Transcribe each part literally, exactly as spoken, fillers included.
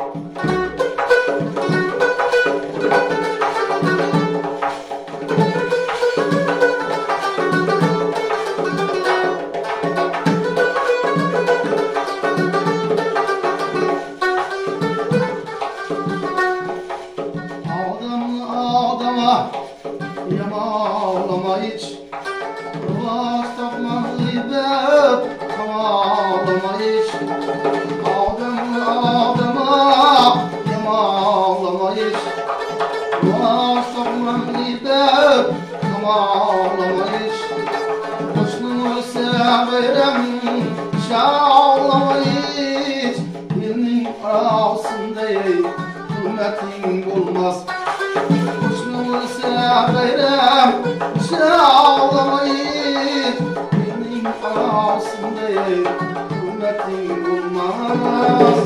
Yamalama hiç Rıvaz takma gıybet Yamalama hiç Adem Adem'a Yamalama hiç Rıvaz takma gıybet Yamalama hiç Kuşunu severim Şağlama hiç Dilinin arasında hürmetin olmaz Severim, şağlamayı Benim arasında hürmetin olmaz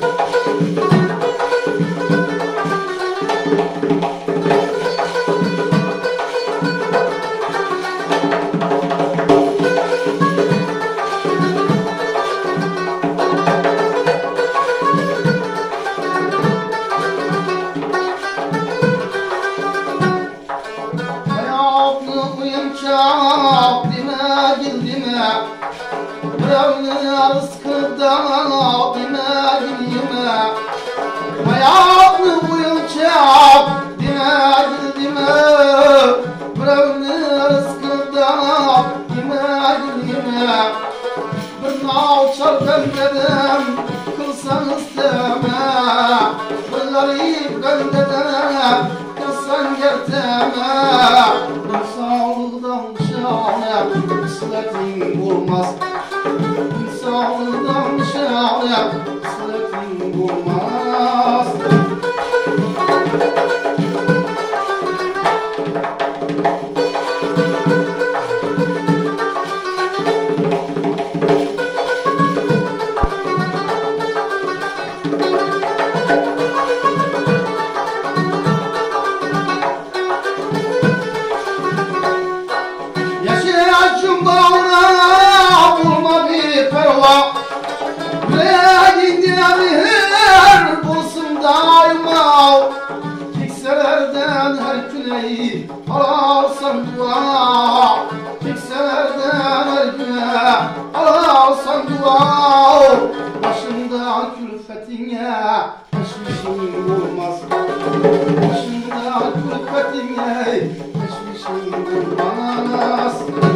Çok dime gildime Revni rızkıdan dime gildime Hayatını uyunca dime gildime Revni rızkıdan dime gildime Bir nav çarpın dedim kılsan isteme Bir garip ben dedim kılsan gerteme Sağlıktan şahane kısmetin olmaz Sağlıktan şahane kısmetin olmaz Yüreğinde bir bulsun daima Kimselerden her güne alarsan dua Kimselerden her güne alarsan dua Başında külfetine teşvişin olmaz Başında külfetine teşvişin olmaz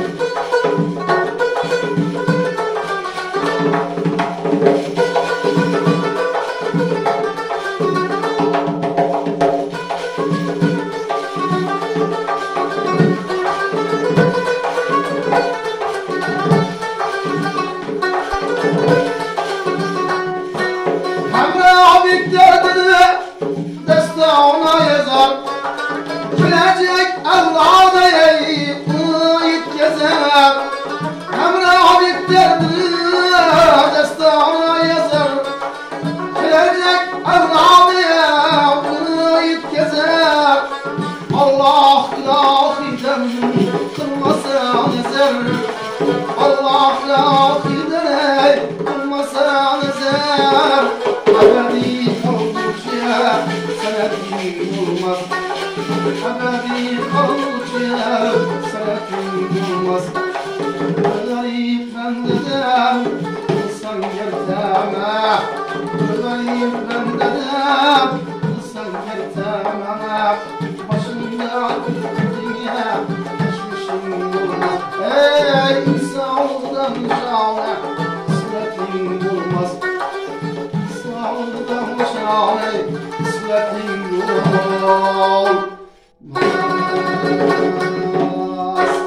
Destana yazar Gelecek Allah'a yıkıp gezer Emre Habib derdini destana yazar Gelecek Allah'a yıkıp gezer Allah ilahiden kılmasa nezer Allah ilahiden kılmasa nezer Ebedi kaldıkça senetin olmaz Ebedi kaldıkça senetin olmaz Garip bendeden kılsan gerteme Garip bendeden kılsan gerteme Başında dünya teşvişin olmaz Ey İsa'dan şahane kısmetin olmaz İsa'dan şahane kısmetin olmaz